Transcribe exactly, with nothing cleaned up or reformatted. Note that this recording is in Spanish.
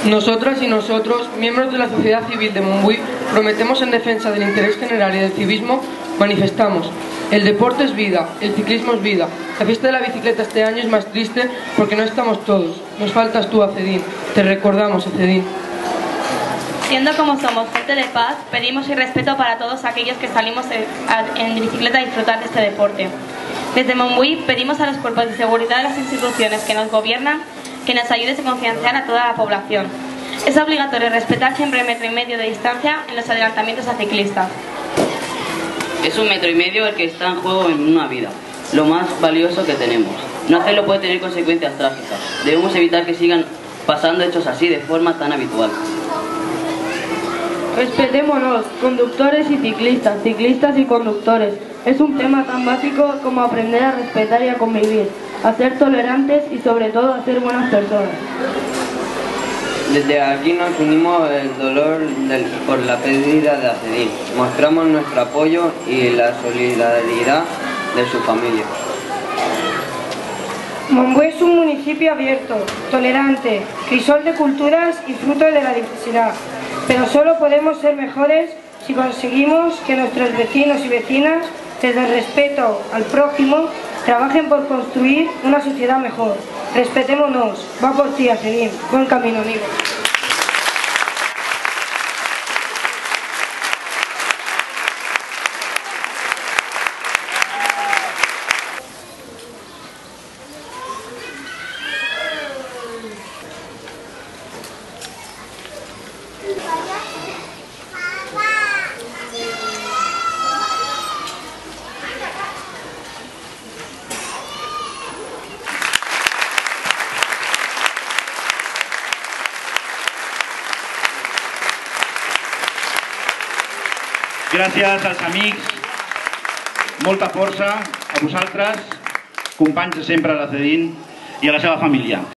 Nosotras y nosotros, miembros de la sociedad civil de Montbui, prometemos en defensa del interés general y del civismo, manifestamos: el deporte es vida, el ciclismo es vida. La fiesta de la bicicleta este año es más triste porque no estamos todos. Nos faltas tú, Acedín. Te recordamos, Acedín. Siendo como somos gente de paz, pedimos y respeto para todos aquellos que salimos en bicicleta a disfrutar de este deporte. Desde Montbui pedimos a los cuerpos de seguridad de las instituciones que nos gobiernan que nos ayudes a concienciar a toda la población. Es obligatorio respetar siempre el metro y medio de distancia en los adelantamientos a ciclistas. Es un metro y medio el que está en juego en una vida, lo más valioso que tenemos. No hacerlo puede tener consecuencias trágicas. Debemos evitar que sigan pasando hechos así de forma tan habitual. Respetémonos, conductores y ciclistas, ciclistas y conductores. Es un tema tan básico como aprender a respetar y a convivir, a ser tolerantes y sobre todo a ser buenas personas. Desde aquí nos unimos el dolor del, por la pérdida de Acedín. Mostramos nuestro apoyo y la solidaridad de su familia. Montbui es un municipio abierto, tolerante, crisol de culturas y fruto de la diversidad. Pero solo podemos ser mejores si conseguimos que nuestros vecinos y vecinas, desde el respeto al prójimo, trabajen por construir una sociedad mejor. Respetémonos. Va por ti, Acedín. Buen camino, amigo. Gràcies als amics, molta força a vosaltres, companys de sempre a l'Acedín i a la seva família.